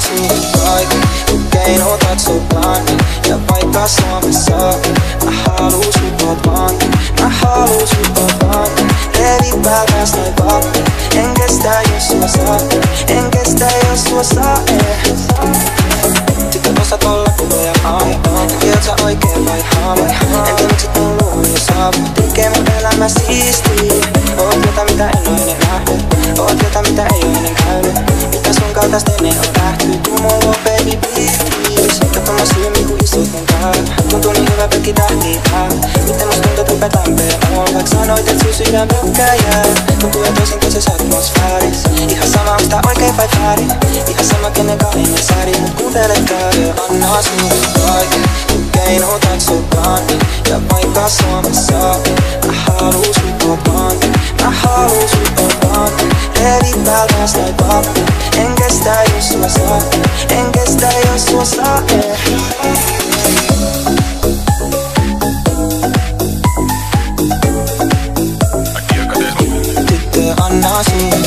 sulle kaiken, kun keinotat sukaan. Ja vaikka Suomessa mä haluun sut oot vaan. Mä haluun sut oot vaan. Levi päältäs noin pappi. En kestä jos sua saa. En kestä jos sua saa. Sitten osat olla kuloja aina. Tiedät sä oikein vai haava. En tiedä miksi mun luo jo saavu. Tekee mun elämä siistiä. Oot jotain mitä en oo ennen nähnyt. Oot jotain mitä ei oo ennen käynyt. Mitä sun kaltaist ennen on nähty. Tuu mun luo baby please. Katso mun silmiin kun istut mun päällä. Tuntuu niin hyvä pelkki tähtii päällä. Miten musta tuntuu tupet lämpöön. Vaik sanoit et sun sydän pelkkää jää. Tuntuu jo toisin toisessa atmosfääris. Ihan sama onks tää oikein vai väärin. Ihan sama kenenkaan ennen sääri. Mut kuuntele täällä. Anna sulle kaiken, kun keinotat sukaan. Ja vaikka Suomessa mä haluun sut oot vaan. Mä haluun sut oot vaan. Levi päältäs noin pappi. En kestä jos sua saa. En kestä jos sua saa. Tyttö anna sulle.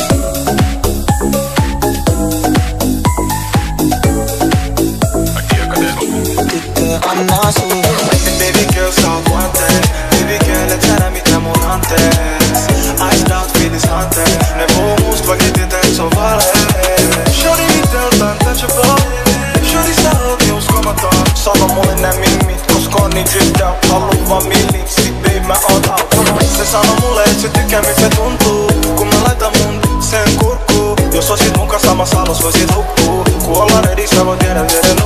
Tyttö anna sulle. Baby girl sä oot wanted. Baby girl et sä näe mitä mun antees. Iced out feelings hunted. Ne puhuu must vaikka tietää et se on vale. Shorty viteltä untouchable. Shorty sä oot niin uskomaton. Sano mulle nää mimmit, koska on niin dripped out. Haluu vaan millin, sit babe mä oon out. Se sano mulle et se tykkää miltä se tuntuu. Kun mä laitan mun sen kurkkuun. Jos oisit mun kanssa samassa alas voisit hukkuu. Kun ollaan ready sä voit viedä